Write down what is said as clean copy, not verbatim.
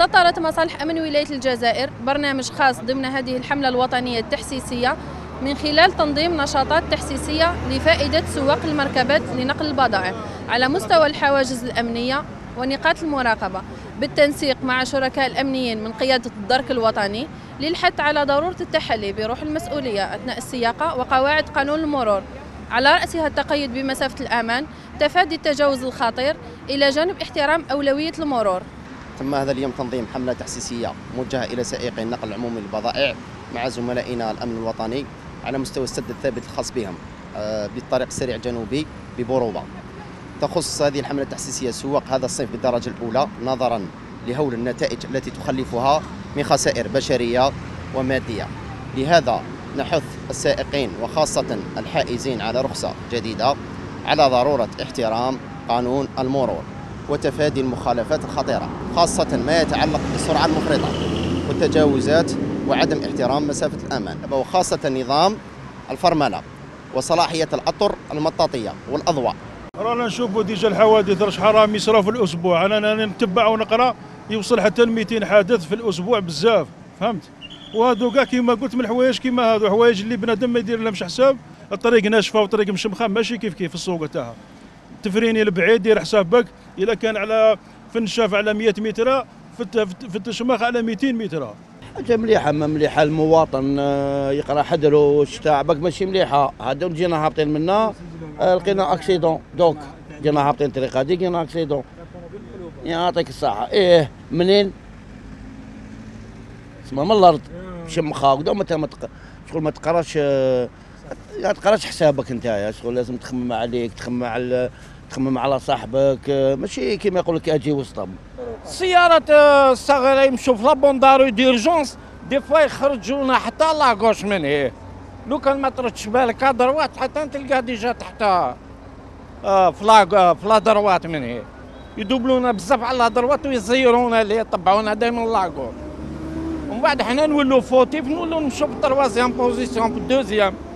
أطرت مصالح أمن ولاية الجزائر برنامج خاص ضمن هذه الحملة الوطنية التحسيسية من خلال تنظيم نشاطات تحسيسية لفائدة سواق المركبات لنقل البضائع على مستوى الحواجز الأمنية ونقاط المراقبة، بالتنسيق مع شركاء الأمنيين من قيادة الدرك الوطني للحث على ضرورة التحلي بروح المسؤولية أثناء السياقة وقواعد قانون المرور، على رأسها التقيد بمسافة الأمان، تفادي التجاوز الخطير إلى جانب احترام أولوية المرور. تم هذا اليوم تنظيم حملة تحسيسية موجهة إلى سائقي النقل العمومي للبضائع مع زملائنا الأمن الوطني على مستوى السد الثابت الخاص بهم بالطريق السريع الجنوبي ببوروبا. تخص هذه الحملة التحسيسية سواق هذا الصنف بالدرجة الأولى نظرا لهول النتائج التي تخلفها من خسائر بشرية ومادية. لهذا نحث السائقين وخاصة الحائزين على رخصة جديدة على ضرورة احترام قانون المرور وتفادي المخالفات الخطيرة، خاصة ما يتعلق بالسرعة المفرطة والتجاوزات وعدم احترام مسافة الأمان، وخاصة نظام الفرملة وصلاحية الأطر المطاطية والأضواء. رانا نشوفوا ديجا الحوادث راش حرام يصراو في الأسبوع، أنا نتبع ونقرا يوصل حتى 200 حادث في الأسبوع، بزاف فهمت. وهذو كاع كيما قلت من الحوايج كيما هذو حوايج اللي بنادم ما يدير لهمش حساب. الطريق ناشفه وطريق مشمخه ماشي كيف السوق تاعها. تفريني البعيد دير حسابك، الا كان على في النشاف على 100 متر في التشماخ على 200 متر. حاجه مليحه، ما مليحه المواطن يقرا حذرو تاع باك ماشي مليحه. هذا جينا هابطين منا لقينا اكسيدون، دوك جينا هابطين الطريق هذه لقينا اكسيدون. يعطيك الصحه. منين؟ اسمها من الارض شمخه وكذا. شغل ما تقراش حسابك انت، شغل لازم تخمم عليك، تخمم على صاحبك، ماشي كيما يقول لك اجي وسطهم. السيارات الصغيره يمشوا في لابوندارو ديرجونس دي فوا يخرجوا لنا حتى لاكوش من هي. لو كان ما تردش بالك دروات حتى تلقى ديجا تحت في لا دروات من هي، يدوبلونا بزاف على دروات ويزيرونا اللي يطبعونا دائما لاكور. ومن بعد حنا نولوا فوتيف، نولوا نمشوا في التروازيام بوزيسيون في الدوزيام.